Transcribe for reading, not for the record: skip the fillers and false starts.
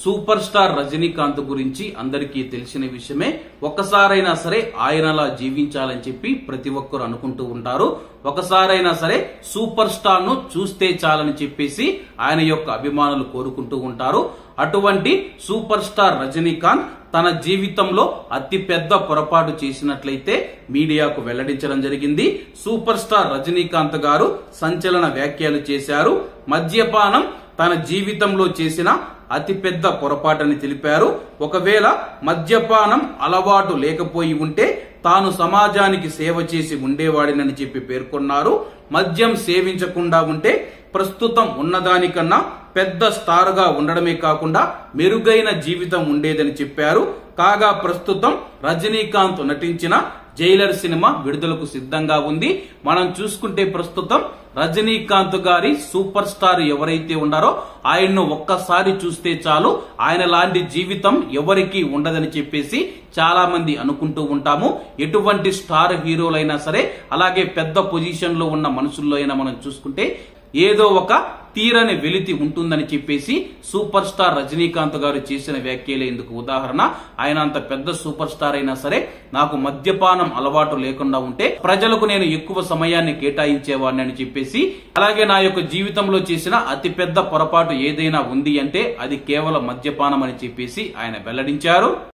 Super star Rajinikanth గురించి అందరికీ తెలిసిన విషయమే. ఒక్కసారైనా సరే ఆయనలా జీవించాలని చెప్పి ప్రతి ఒక్కరు అనుకుంటూ ఉంటారు. ఒకసారైనా సరే సూపర్ స్టార్ ను చూస్తే చాలని చెప్పేసి ఆయన యొక్క అభిమానులు కోరుకుంటూ ఉంటారు. అటువంటి సూపర్ స్టార్ రజనీకాంత్ తన జీవితంలో అతి పెద్ద పొరపాటు చేసినట్లయితే మీడియాకు వెల్లడించడం జరిగింది. సూపర్ స్టార్ రజనీకాంత్ గారు సంచలన వ్యాఖ్యలు చేశారు. మద్యపానం తన జీవితంలో చేసిన అతి పెద్ద పొరపాటని తెలిపారు. ఒకవేళ మద్యపానం అలవాటు లేకపోయి ఉంటే తాను సమాజానికి సేవ చేసి ఉండేవాడినని చెప్పి పేర్కొన్నారు. మద్యం సేవించకుండా ఉంటే ప్రస్తుతం ఉన్నదానికన్నా పెద్ద స్టార్ గా ఉండడమే కాకుండా మెరుగైన జీవితం ఉండేదని చెప్పారు. కాగా ప్రస్తుతం రజనీకాంత్ నటించిన జైలర్ సినిమా విడుదలకు సిద్ధంగా ఉంది. మనం చూసుకుంటే ప్రస్తుతం రజనీకాంత్ గారి సూపర్ స్టార్ ఎవరైతే ఉన్నారో ఆయన్ను ఒక్కసారి చూస్తే చాలు, ఆయన లాంటి జీవితం ఎవరికీ ఉండదని చెప్పేసి చాలా మంది అనుకుంటూ ఉంటాము. ఎటువంటి స్టార్ హీరోలైనా సరే, అలాగే పెద్ద పొజిషన్ లో ఉన్న మనుషుల్లో అయినా మనం చూసుకుంటే ఏదో ఒక తీరని వెలితి ఉంటుందని చెప్పేసి సూపర్ స్టార్ రజనీకాంత్ గారు చేసిన వ్యాఖ్యలే ఇందుకు ఉదాహరణ. ఆయన అంత పెద్ద సూపర్ స్టార్ అయినా సరే నాకు మద్యపానం అలవాటు లేకుండా ఉంటే ప్రజలకు నేను ఎక్కువ సమయాన్ని కేటాయించేవాడిని అని చెప్పేసి, అలాగే నా యొక్క జీవితంలో చేసిన అతి పెద్ద పొరపాటు ఏదైనా ఉంది అంటే అది కేవలం మద్యపానం అని చెప్పేసి ఆయన వెల్లడించారు.